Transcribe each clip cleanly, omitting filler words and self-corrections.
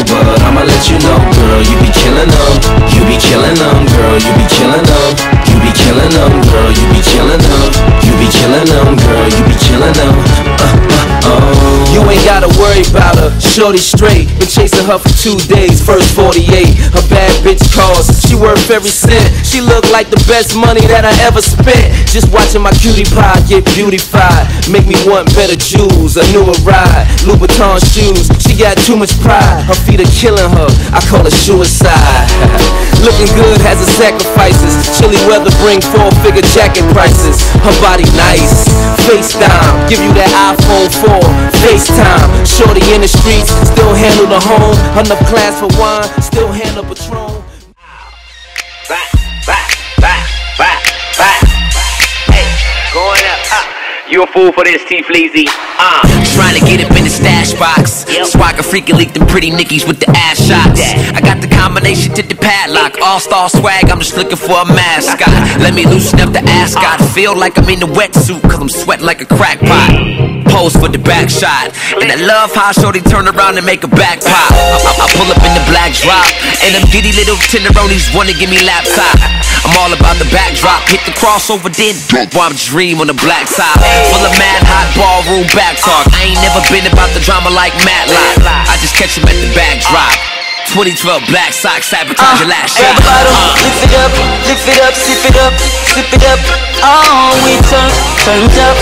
but I'ma let you know, girl, you be killing them. You be killing them, girl, you be killing them. You be killing them, girl, you be killing them. You be killing them, girl, you be killing them. You ain't gotta worry about her, shorty straight. Been chasing her for 2 days, first 48. Her bad bitch calls, she worth every cent. She look like the best money that I ever spent. Just watching my cutie pie get beautified make me want better jewels, a newer ride, Louboutin shoes. She got too much pride, her feet are killing her, I call it suicide. Looking good has its sacrifices. Chilly weather bring 4-figure jacket prices. Her body nice, FaceTime, give you that iPhone 4, FaceTime. Shorty in the streets, still handle the home. Enough class for wine, still handle Patron. Back. Hey, going up. You a fool for this, T Fleazy. Trying to get up in the stash box, so I can freaking leak them pretty nickies with the ass shots. I got the combination to the padlock, all-star swag, I'm just looking for a mascot. Let me loosen up the ascot, feel like I'm in a wetsuit, cause I'm sweating like a crack pot. Pose for the back shot, and I love how shorty turn around and make a back pop. I pull up in the black drop, and them giddy little tenderonis wanna give me laptop. I'm all about the backdrop, hit the crossover, then while I'm dream on the black top. Full of mad hot ballroom back talk. I ain't never been about the drama like Matlock. I just catch him at the backdrop. 2012 black socks, sabotage your last shot. Lift it up, sip it up, sip it up. We turned up,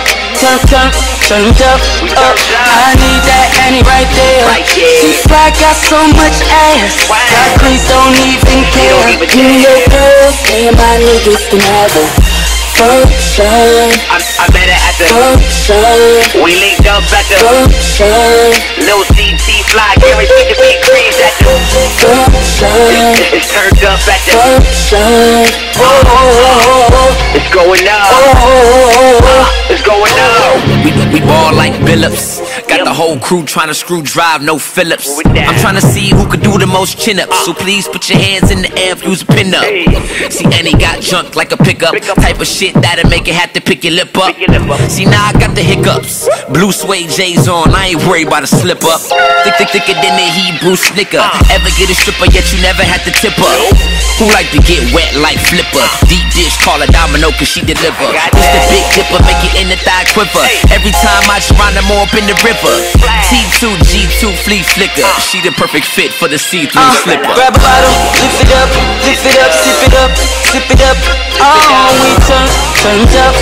turned up. I need that Annie right there. She fly, got so much ass. God, please don't even care. Me and your girl, me and my niggas can have a function. I met her at the function. We linked up at the function. Lil C, T-Fly, guaranteed to be crazy at the function. It's turned up at the function. It's going up. It's going up. We ball like Billups. Got the whole crew trying to screw drive, no Phillips. I'm trying to see who could do the most chin-ups. So please put your hands in the air if you's a pin-up. See, Annie got junk like a pickup. Type of shit that'll make it have to pick your lip up. See, now I got the hiccups. Blue suede J's on, I ain't worried about a slip up. Thicker than the Hebrew snicker. Ever get a stripper yet you never had to tip her? Who like to get wet like Flipper? Deep dish, call her Domino cause she deliver. It's the Big Dipper, make it in the thigh quiver. Every time I drown them up in the river. T2, G2, flea flicker. She the perfect fit for the see-through slipper. Grab a bottle, lift it up, sip it up, sip it up. We turned up,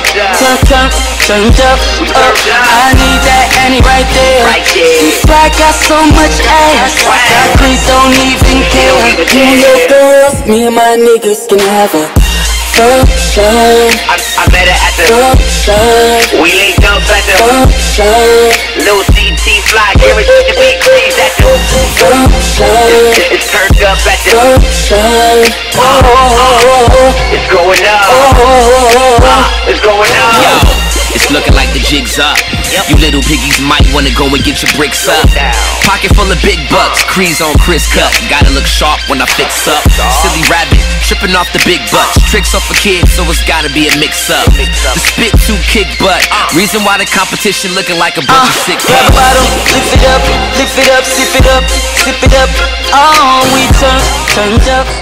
turned up. I need that Annie right there. She fly, got so much ass. God, please don't even care. Me and your girls, me and my niggas can have a function. I met her at the function. We linked up at the function. Lil C, T-Fly, guaranteed to be crazy at the function. It's turned up at the function. It's going up. It's going up. Yo, it's looking like the jig's up. You little piggies might wanna go and get your bricks up. Pocket full of big bucks, crease on Chris cut. Gotta look sharp when I fix up. Silly rabbit, tripping off the big butts. Tricks off for kids, so it's gotta be a mix up. The spit to kick butt. Reason why the competition looking like a bunch of sick Grab a bottle, lift it up, sip it up, sip it up. We turned up.